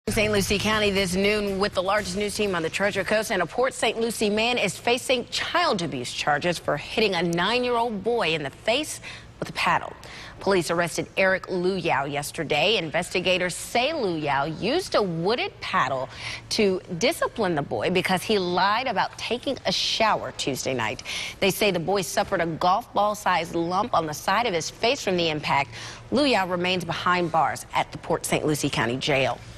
St. Lucie County this noon with the largest news team on the Treasure Coast, and a Port St. Lucie man is facing child abuse charges for hitting a 9-year-old boy in the face with a paddle. Police arrested Eric Luyao yesterday. Investigators say Luyao used a wooded paddle to discipline the boy because he lied about taking a shower Tuesday night. They say the boy suffered a golf ball-sized lump on the side of his face from the impact. Luyao remains behind bars at the Port St. Lucie County Jail.